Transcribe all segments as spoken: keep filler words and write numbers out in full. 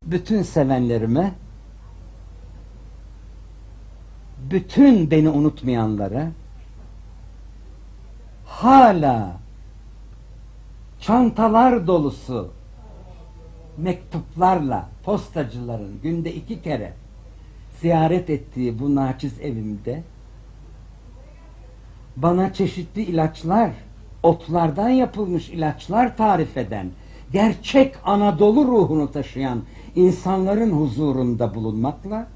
bütün sevenlerime, bütün beni unutmayanlara, hala çantalar dolusu mektuplarla postacıların günde iki kere ziyaret ettiği bu naçiz evimde bana çeşitli ilaçlar, otlardan yapılmış ilaçlar tarif eden, gerçek Anadolu ruhunu taşıyan insanların huzurunda bulunmakla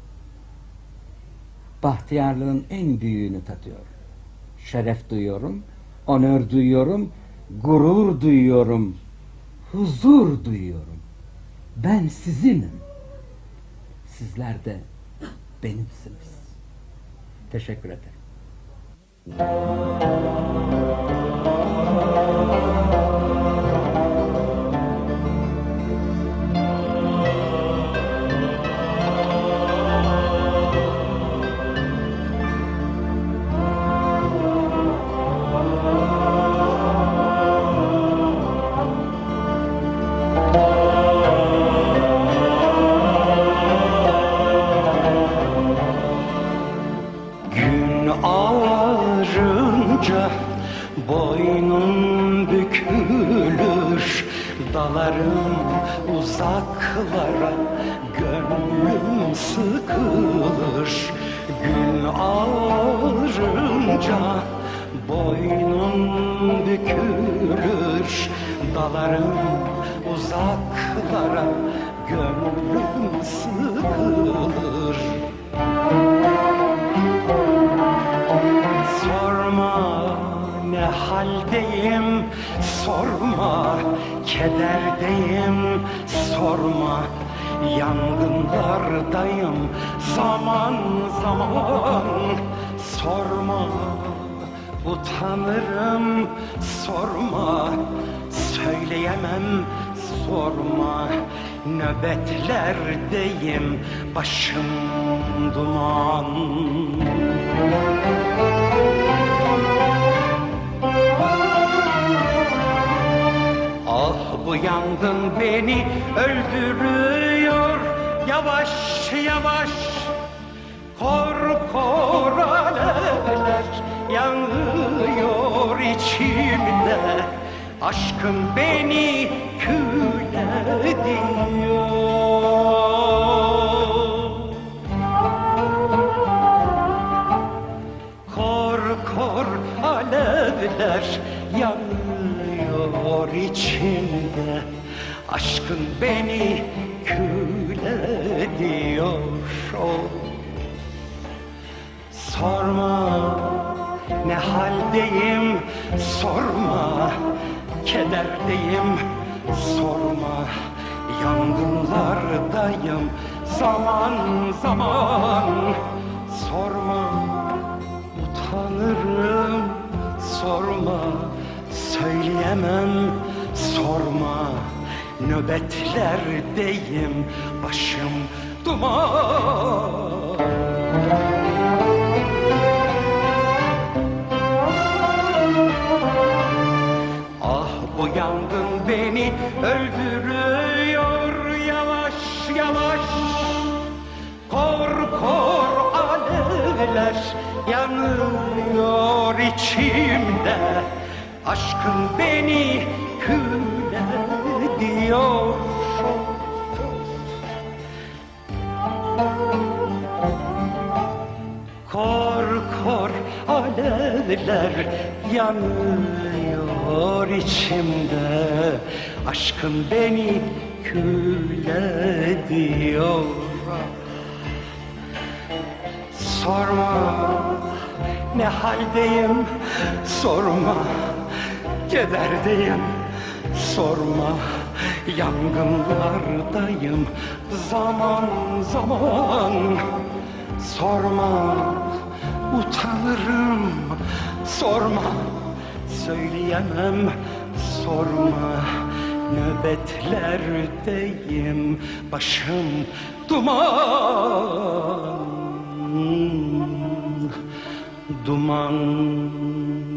bahtiyarlığın en büyüğünü tadıyorum. Şeref duyuyorum, onör duyuyorum, gurur duyuyorum, huzur duyuyorum. Ben sizinim. Sizler de benimsiniz. Teşekkür ederim. Boynum bükülür, dalarım uzaklara, gönlüm sıkılır. Gün ağarınca boynum bükülür, dalarım uzaklara, gönlüm sıkılır. Sorma ne haldeyim, sorma kederdeyim, sorma yangınlardayım zaman zaman. Sorma utanırım, sorma söyleyemem, sorma nöbetlerdeyim, başım duman. Ah bu yangın beni öldürüyor, yavaş yavaş kor kor alevler yanıyor içimde. Aşkın beni kül ediyor. Kor kor alevler yanıyor içimde. Aşkın beni kül ediyor. Oh. Sorma ne haldeyim, sorma kederdeyim, sorma yangınlardayım zaman zaman. Sorma utanırım, sorma söyleyemem, sorma nöbetlerdeyim, başım duman. Bu yangın beni öldürüyor, yavaş yavaş kor kor alevler yanıyor içimde. Aşkın beni kül ediyor. Kor kor alevler yanıyor içimde. Aşkın beni kül ediyor. Sorma ne haldeyim, sorma kederdeyim, sorma yangınlardayım zaman zaman. Sorma utanırım, sorma söyleyemem, sorma nöbetlerdeyim, başım duman duman.